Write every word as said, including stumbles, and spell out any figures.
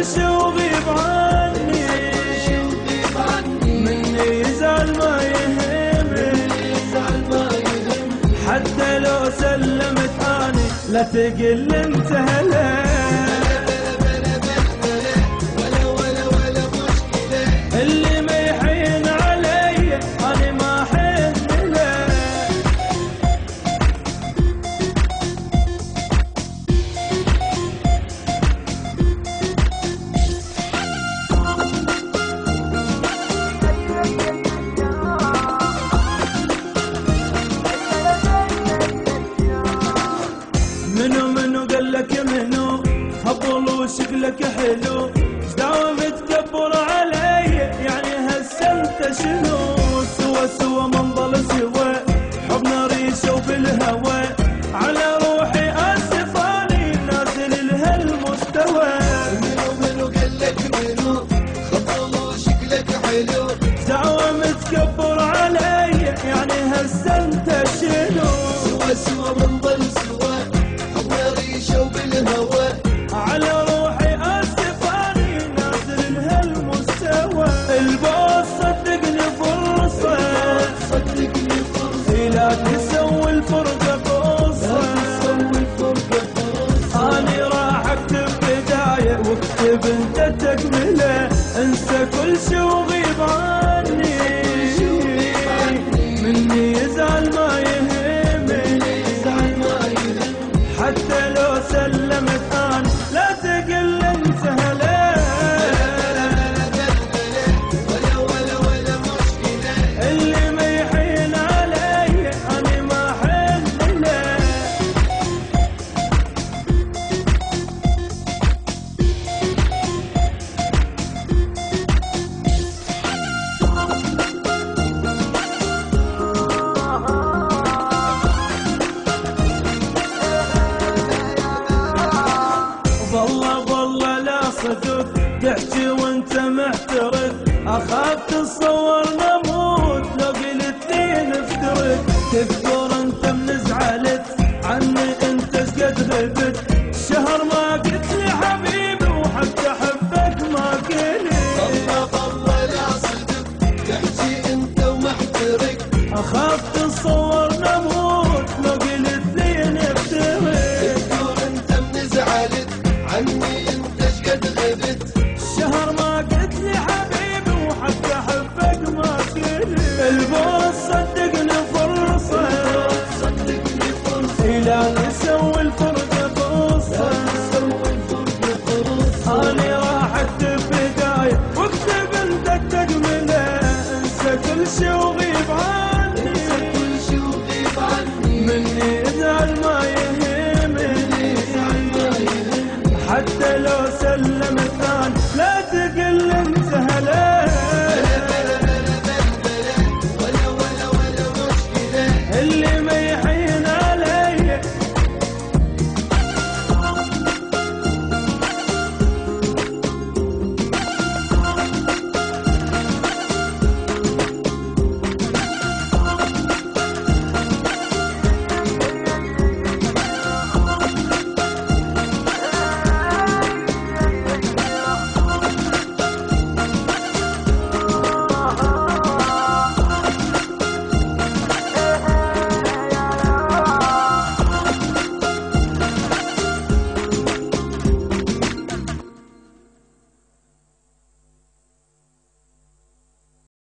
كل شي وغيب عني، مني يزعل ما يهمني، حتى لو سلمت اني لا تقل انت هلا، اللي ما يحين علي اني ما حن له. منو منو قالك منو هبل وشكلك حلو، داوم تكبر علي يعني هسه انت شنو؟ سوا سوا منضل سوا حبنا ريشه وبالهوى، على روحي اسف اني نازل لهالمستوى. منو منو قالك منو هبل وشكلك حلو، داوم تكبر علي يعني هسه انت شنو؟ سوا سوا منضل سوا حبنا ريشه وبالهوى، على روحي اسف اني نازل لهالمستوى. البوس صدقني فرصه، صدقني فرصة لا تسوي الفرقه قصه، اني راح اكتب بدايه واكتب انت تكمله، انسى كل شي وغيب عني، مني يزعل ما يهمني، حتى لو سلمت اني لا تقل انت هلا، ولا ولا ولا مشكلة، اللي ما يحين علي اني ما حن له. والله والله لا صدق تحكي وانت محترق، اخاف تتصور نموت لو قلت لي نفترق. تذكر انت من زعلت عني انت شقد غبت، شهر ما قلت لي حبيبي وحتى احبك ما قلت. والله والله لا صدق تحكي انت ومحترق، اخاف تتصور نموت لو قلت لي نفترق. تذكر انت من زعلت عني انت شقد غبت، شهر ما قلت لي حبيبي وحتى احبك ما قلت. البوس صدقني فرصه، صدقني فرصة لا نسوي الفرقه قصه، اني راح اكتب بدايه واكتب انت تكمله، انسى كل شي